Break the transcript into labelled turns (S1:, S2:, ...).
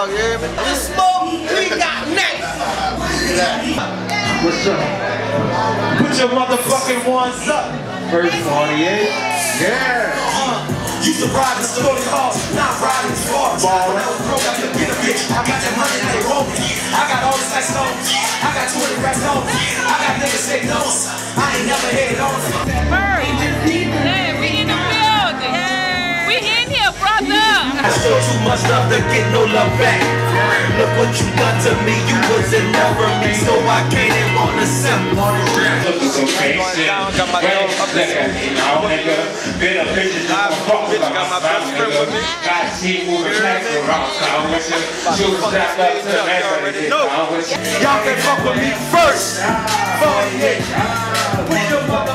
S1: dog, you hear me? We smoke, we got next.
S2: What's up?
S3: Put your motherfucking ones up.
S2: First 48. Yeah.
S3: Used to ride in story cars, not riding far. When I was broke, I could get a bitch. I got that money, now they roll me. I got all this ice on. I got 20 racks on. I got niggas say no. I ain't never hit it on.
S4: Hey, we in the building. Yeah. We in here, brother.
S3: I showed too much love to get no love back. Look what you done to me. You wasn't never me, so I can't even want to send.
S1: Got my dog up there. Got my best friend with me.
S3: Y'all can fuck with me first. 48. Put your mother